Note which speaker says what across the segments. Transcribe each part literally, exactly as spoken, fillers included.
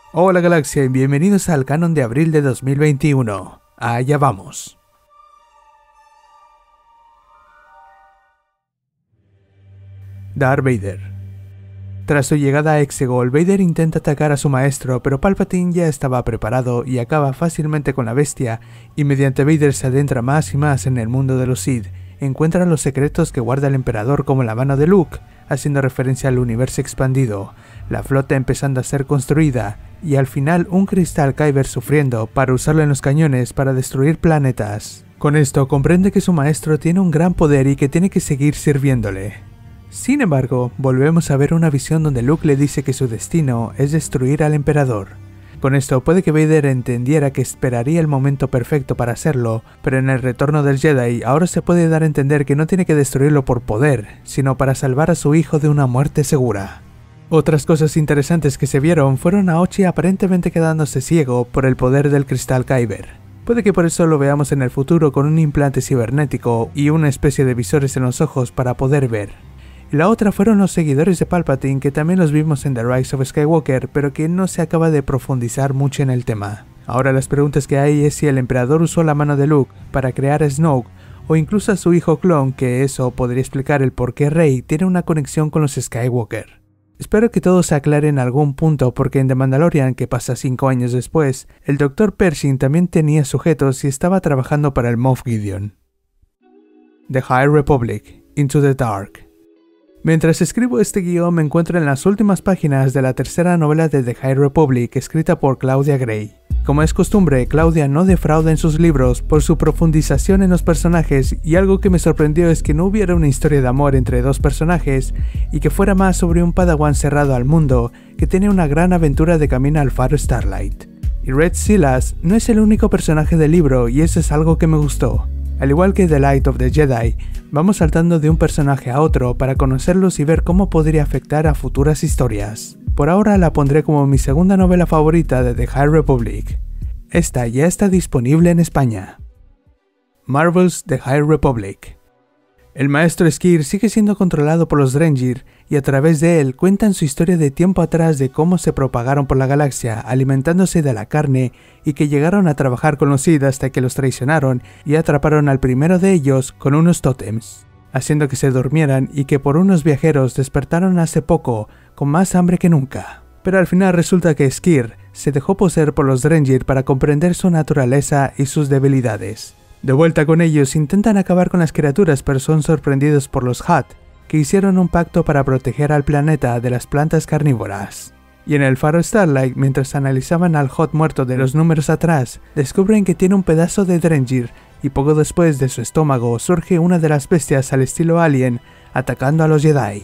Speaker 1: Hola Galaxia y bienvenidos al canon de abril de dos mil veintiuno. Allá vamos. Darth Vader. Tras su llegada a Exegol, Vader intenta atacar a su maestro, pero Palpatine ya estaba preparado y acaba fácilmente con la bestia, y mediante Vader se adentra más y más en el mundo de los Sith, encuentra los secretos que guarda el emperador como la mano de Luke, haciendo referencia al universo expandido, la flota empezando a ser construida, y al final un cristal Kyber sufriendo para usarlo en los cañones para destruir planetas. Con esto comprende que su maestro tiene un gran poder y que tiene que seguir sirviéndole. Sin embargo, volvemos a ver una visión donde Luke le dice que su destino es destruir al emperador. Con esto puede que Vader entendiera que esperaría el momento perfecto para hacerlo, pero en el retorno del Jedi ahora se puede dar a entender que no tiene que destruirlo por poder, sino para salvar a su hijo de una muerte segura. Otras cosas interesantes que se vieron fueron a Ochi aparentemente quedándose ciego por el poder del cristal Kyber. Puede que por eso lo veamos en el futuro con un implante cibernético y una especie de visores en los ojos para poder ver. Y la otra fueron los seguidores de Palpatine, que también los vimos en The Rise of Skywalker, pero que no se acaba de profundizar mucho en el tema. Ahora las preguntas que hay es si el emperador usó la mano de Luke para crear a Snoke, o incluso a su hijo clon, que eso podría explicar el por qué Rey tiene una conexión con los Skywalker. Espero que todo se aclare en algún punto, porque en The Mandalorian, que pasa cinco años después, el doctor Pershing también tenía sujetos y estaba trabajando para el Moff Gideon. The High Republic, Into the Dark. Mientras escribo este guión me encuentro en las últimas páginas de la tercera novela de The High Republic, escrita por Claudia Gray. Como es costumbre, Claudia no defrauda en sus libros por su profundización en los personajes, y algo que me sorprendió es que no hubiera una historia de amor entre dos personajes y que fuera más sobre un Padawan cerrado al mundo que tiene una gran aventura de camino al faro Starlight. Y Red Silas no es el único personaje del libro, y eso es algo que me gustó. Al igual que The Light of the Jedi, vamos saltando de un personaje a otro para conocerlos y ver cómo podría afectar a futuras historias. Por ahora la pondré como mi segunda novela favorita de The High Republic. Esta ya está disponible en España. Marvel's The High Republic. El maestro Skir sigue siendo controlado por los Drengir, y a través de él cuentan su historia de tiempo atrás de cómo se propagaron por la galaxia alimentándose de la carne y que llegaron a trabajar con los Sith hasta que los traicionaron y atraparon al primero de ellos con unos tótems, haciendo que se durmieran, y que por unos viajeros despertaron hace poco con más hambre que nunca. Pero al final resulta que Skir se dejó poseer por los Drengir para comprender su naturaleza y sus debilidades. De vuelta con ellos intentan acabar con las criaturas, pero son sorprendidos por los Hutt, que hicieron un pacto para proteger al planeta de las plantas carnívoras. Y en el faro Starlight, mientras analizaban al Hutt muerto de los números atrás, descubren que tiene un pedazo de Drengir, y poco después de su estómago surge una de las bestias al estilo Alien, atacando a los Jedi.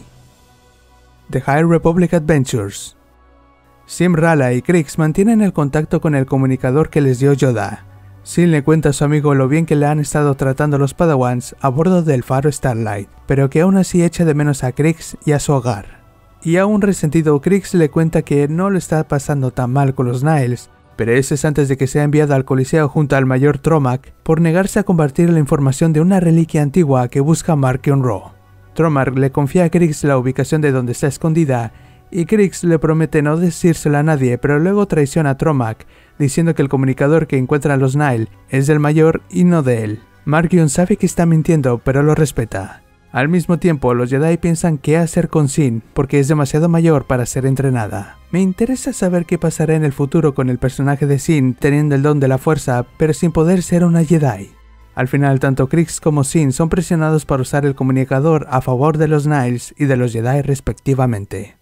Speaker 1: The High Republic Adventures. Sim Rala y Krix mantienen el contacto con el comunicador que les dio Yoda. Sin le cuenta a su amigo lo bien que le han estado tratando los Padawans a bordo del faro Starlight, pero que aún así echa de menos a Krix y a su hogar. Y aún resentido, Krix le cuenta que no lo está pasando tan mal con los Niles, pero eso es antes de que sea enviado al Coliseo junto al mayor Tromak por negarse a compartir la información de una reliquia antigua que busca Marchion Ro. Tromak le confía a Krix la ubicación de donde está escondida, y Krix le promete no decírselo a nadie, pero luego traiciona a Tromak, diciendo que el comunicador que encuentra a los Nile es del mayor y no de él. Marchion sabe que está mintiendo, pero lo respeta. Al mismo tiempo, los Jedi piensan qué hacer con Sin, porque es demasiado mayor para ser entrenada. Me interesa saber qué pasará en el futuro con el personaje de Sin teniendo el don de la fuerza, pero sin poder ser una Jedi. Al final, tanto Krix como Sin son presionados para usar el comunicador a favor de los Niles y de los Jedi respectivamente.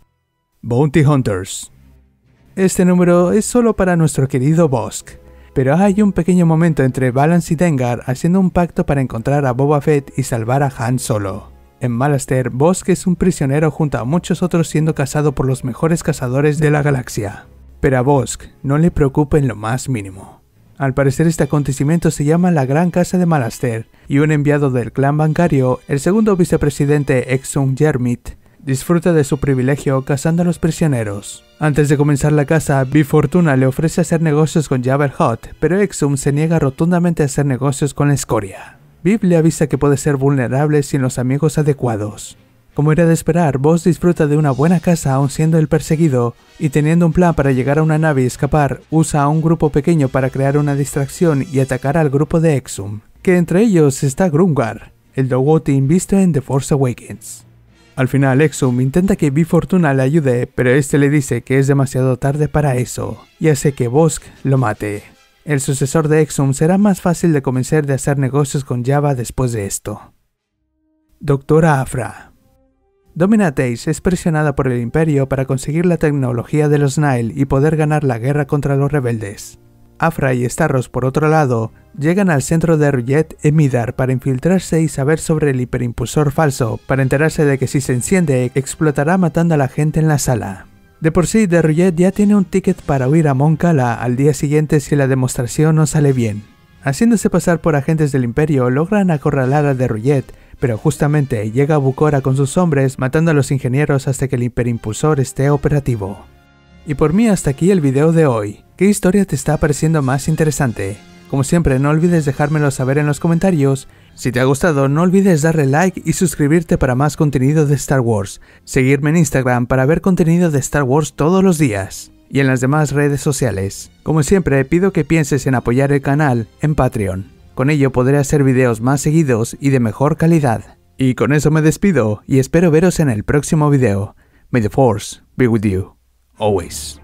Speaker 1: Bounty Hunters. Este número es solo para nuestro querido Bossk, pero hay un pequeño momento entre Balance y Dengar haciendo un pacto para encontrar a Boba Fett y salvar a Han Solo. En Malastare, Bossk es un prisionero junto a muchos otros siendo cazado por los mejores cazadores de la galaxia, pero a Bossk no le preocupa en lo más mínimo. Al parecer este acontecimiento se llama la Gran Casa de Malastare, y un enviado del clan bancario, el segundo vicepresidente Exum Jermit, disfruta de su privilegio cazando a los prisioneros. Antes de comenzar la caza, Bib Fortuna le ofrece hacer negocios con Jabba el Hutt, pero Exum se niega rotundamente a hacer negocios con la escoria. Bib le avisa que puede ser vulnerable sin los amigos adecuados. Como era de esperar, Boss disfruta de una buena casa aun siendo el perseguido, y teniendo un plan para llegar a una nave y escapar, usa a un grupo pequeño para crear una distracción y atacar al grupo de Exum, que entre ellos está Grungar, el Dogotin visto en The Force Awakens. Al final Exum intenta que B Fortuna le ayude, pero este le dice que es demasiado tarde para eso, y hace que Bossk lo mate. El sucesor de Exum será más fácil de convencer de hacer negocios con Jabba después de esto. Doctora Aphra. Dominateis es presionada por el Imperio para conseguir la tecnología de los Nihil y poder ganar la guerra contra los rebeldes. Aphra y Starros, por otro lado, llegan al centro de Ruyet en Midar para infiltrarse y saber sobre el hiperimpulsor falso, para enterarse de que si se enciende, explotará matando a la gente en la sala. De por sí, de Ruyet ya tiene un ticket para huir a Mon Cala al día siguiente si la demostración no sale bien. Haciéndose pasar por agentes del Imperio, logran acorralar a de Ruyet, pero justamente llega Bukora con sus hombres matando a los ingenieros hasta que el hiperimpulsor esté operativo. Y por mí hasta aquí el video de hoy. ¿Qué historia te está pareciendo más interesante? Como siempre, no olvides dejármelo saber en los comentarios. Si te ha gustado, no olvides darle like y suscribirte para más contenido de Star Wars. Seguirme en Instagram para ver contenido de Star Wars todos los días. Y en las demás redes sociales. Como siempre, pido que pienses en apoyar el canal en Patreon. Con ello podré hacer videos más seguidos y de mejor calidad. Y con eso me despido y espero veros en el próximo video. May the Force be with you, always.